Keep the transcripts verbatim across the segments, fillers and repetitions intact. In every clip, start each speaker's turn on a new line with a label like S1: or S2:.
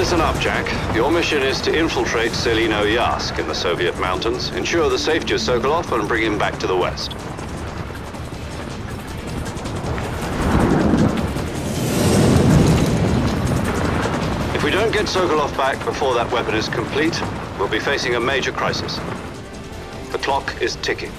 S1: Listen up, Jack. Your mission is to infiltrate Selino Yask in the Soviet mountains, ensure the safety of Sokolov, and bring him back to the West. If we don't get Sokolov back before that weapon is complete, we'll be facing a major crisis. The clock is ticking.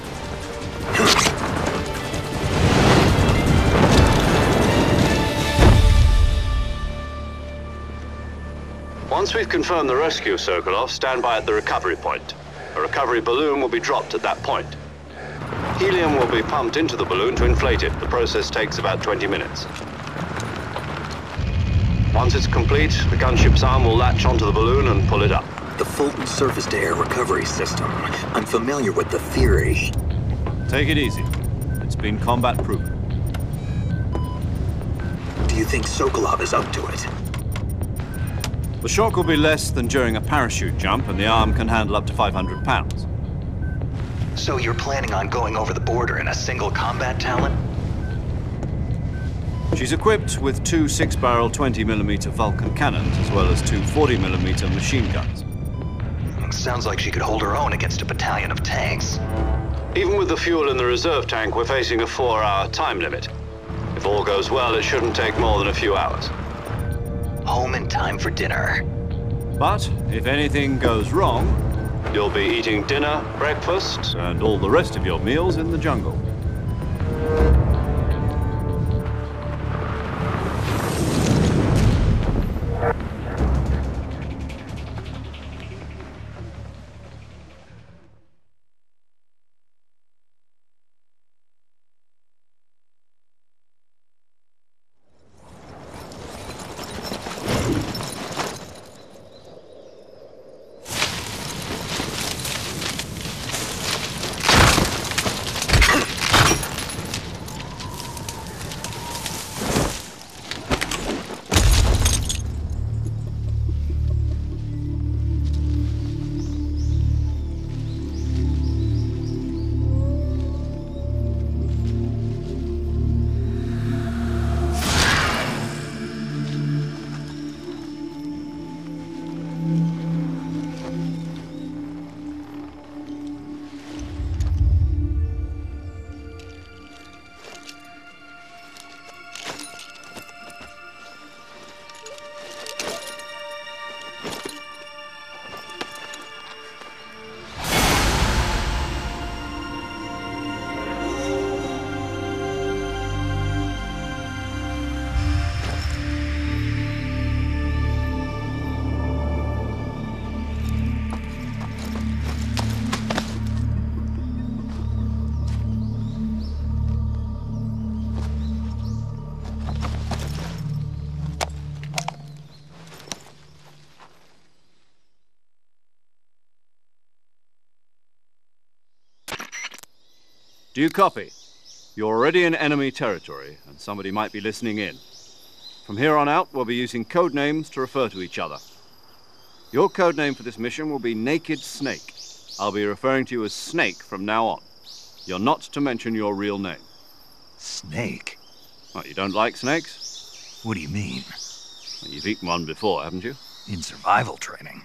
S1: Once we've confirmed the rescue of Sokolov, stand by at the recovery point. A recovery balloon will be dropped at that point. Helium will be pumped into the balloon to inflate it. The process takes about twenty minutes. Once it's complete, the gunship's arm will latch onto the balloon and pull it up.
S2: The Fulton surface-to-air recovery system. I'm familiar with the theory.
S3: Take it easy. It's been combat-proven.
S2: Do you think Sokolov is up to it?
S3: The shock will be less than during a parachute jump, and the arm can handle up to five hundred pounds.
S2: So you're planning on going over the border in a single combat Talon?
S3: She's equipped with two six-barrel twenty millimeter Vulcan cannons, as well as two forty millimeter machine guns.
S2: Sounds like she could hold her own against a battalion of tanks.
S1: Even with the fuel in the reserve tank, we're facing a four-hour time limit. If all goes well, it shouldn't take more than a few hours.
S2: Home in time for dinner.
S3: But if anything goes wrong,
S1: you'll be eating dinner, breakfast,
S3: and all the rest of your meals in the jungle. Do you copy? You're already in enemy territory, and somebody might be listening in. From here on out, we'll be using code names to refer to each other. Your code name for this mission will be Naked Snake. I'll be referring to you as Snake from now on. You're not to mention your real name.
S2: Snake?
S3: What, you don't like snakes?
S2: What do you mean?
S3: Well, you've eaten one before, haven't you?
S2: In survival training.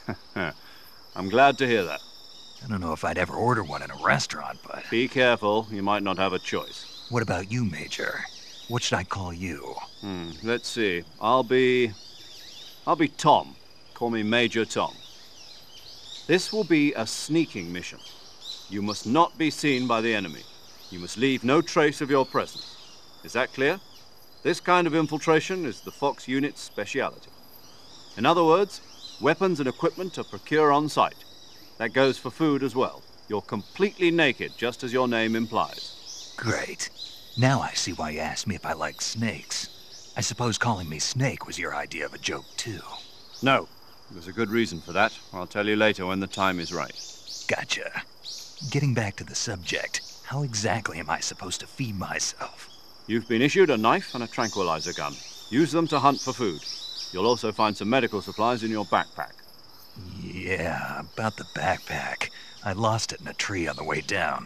S3: I'm glad to hear that.
S2: I don't know if I'd ever order one in a restaurant, but...
S3: Be careful, you might not have a choice.
S2: What about you, Major? What should I call you?
S3: Hmm, let's see. I'll be... I'll be Tom. Call me Major Tom. This will be a sneaking mission. You must not be seen by the enemy. You must leave no trace of your presence. Is that clear? This kind of infiltration is the Fox unit's speciality. In other words, weapons and equipment are procured on site. That goes for food as well. You're completely naked, just as your name implies.
S2: Great. Now I see why you asked me if I like snakes. I suppose calling me Snake was your idea of a joke, too.
S3: No. There's a good reason for that. I'll tell you later when the time is right.
S2: Gotcha. Getting back to the subject, how exactly am I supposed to feed myself?
S3: You've been issued a knife and a tranquilizer gun. Use them to hunt for food. You'll also find some medical supplies in your backpack.
S2: Yeah, about the backpack. I lost it in a tree on the way down.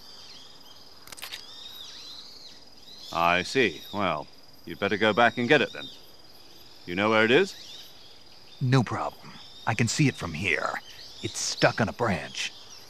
S3: I see. Well, you'd better go back and get it then. You know where it is?
S2: No problem. I can see it from here. It's stuck on a branch.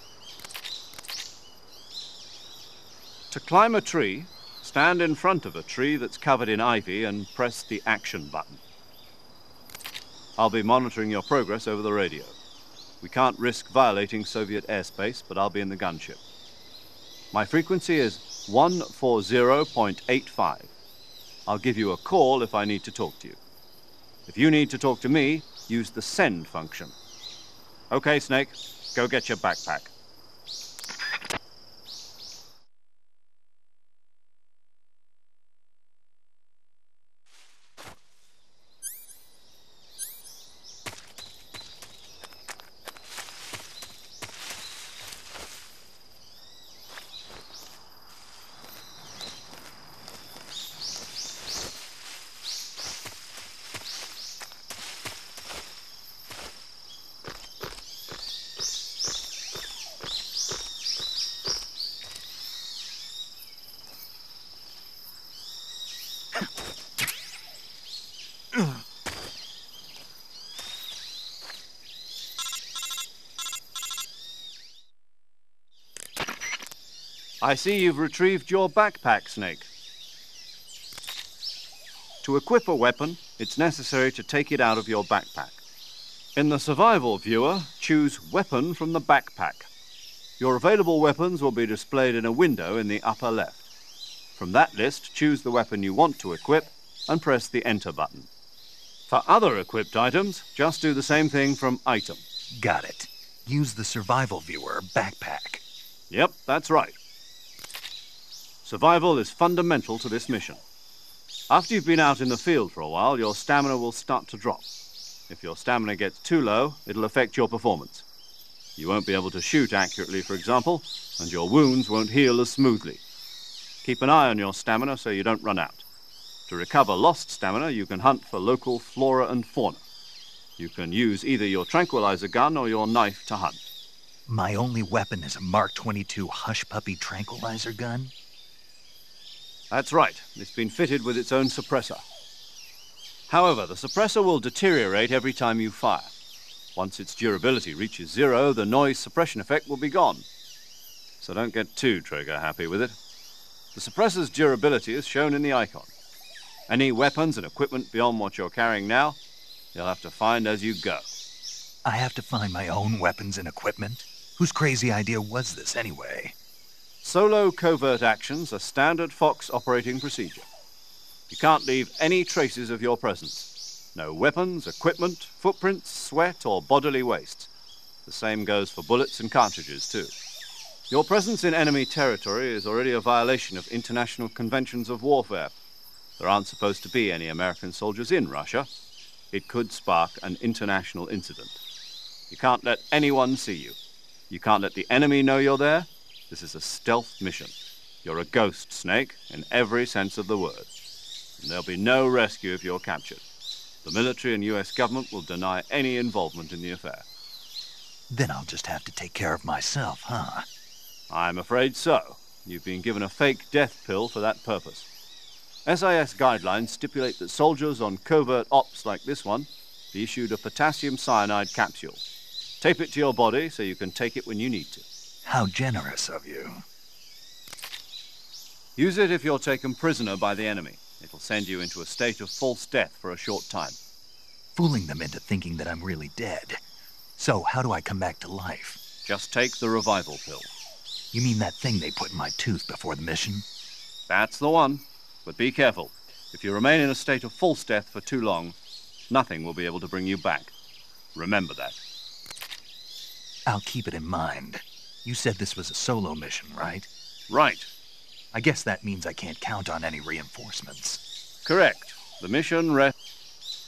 S3: To climb a tree, stand in front of a tree that's covered in ivy and press the action button. I'll be monitoring your progress over the radio. We can't risk violating Soviet airspace, but I'll be in the gunship. My frequency is one forty point eight five. I'll give you a call if I need to talk to you. If you need to talk to me, use the send function. Okay, Snake, go get your backpack. I see you've retrieved your backpack, Snake. To equip a weapon, it's necessary to take it out of your backpack. In the survival viewer, choose Weapon from the backpack. Your available weapons will be displayed in a window in the upper left. From that list, choose the weapon you want to equip and press the Enter button. For other equipped items, just do the same thing from Item.
S2: Got it. Use the survival viewer backpack.
S3: Yep, that's right. Survival is fundamental to this mission. After you've been out in the field for a while, your stamina will start to drop. If your stamina gets too low, it'll affect your performance. You won't be able to shoot accurately, for example, and your wounds won't heal as smoothly. Keep an eye on your stamina so you don't run out. To recover lost stamina, you can hunt for local flora and fauna. You can use either your tranquilizer gun or your knife to hunt.
S2: My only weapon is a Mark twenty-two Hush Puppy tranquilizer gun?
S3: That's right. It's been fitted with its own suppressor. However, the suppressor will deteriorate every time you fire. Once its durability reaches zero, the noise suppression effect will be gone. So don't get too trigger happy with it. The suppressor's durability is shown in the icon. Any weapons and equipment beyond what you're carrying now, you'll have to find as you go.
S2: I have to find my own weapons and equipment? Whose crazy idea was this anyway?
S3: Solo covert actions are standard Fox operating procedure. You can't leave any traces of your presence. No weapons, equipment, footprints, sweat, or bodily waste. The same goes for bullets and cartridges, too. Your presence in enemy territory is already a violation of international conventions of warfare. There aren't supposed to be any American soldiers in Russia. It could spark an international incident. You can't let anyone see you. You can't let the enemy know you're there. This is a stealth mission. You're a ghost, Snake, in every sense of the word. And there'll be no rescue if you're captured. The military and U S government will deny any involvement in the affair.
S2: Then I'll just have to take care of myself, huh?
S3: I'm afraid so. You've been given a fake death pill for that purpose. S I S guidelines stipulate that soldiers on covert ops like this one be issued a potassium cyanide capsule. Tape it to your body so you can take it when you need to.
S2: How generous of you.
S3: Use it if you're taken prisoner by the enemy. It'll send you into a state of false death for a short time.
S2: Fooling them into thinking that I'm really dead. So how do I come back to life?
S3: Just take the revival pill.
S2: You mean that thing they put in my tooth before the mission?
S3: That's the one. But be careful. If you remain in a state of false death for too long, nothing will be able to bring you back. Remember that.
S2: I'll keep it in mind. You said this was a solo mission, right?
S3: Right.
S2: I guess that means I can't count on any reinforcements.
S3: Correct. The mission rests...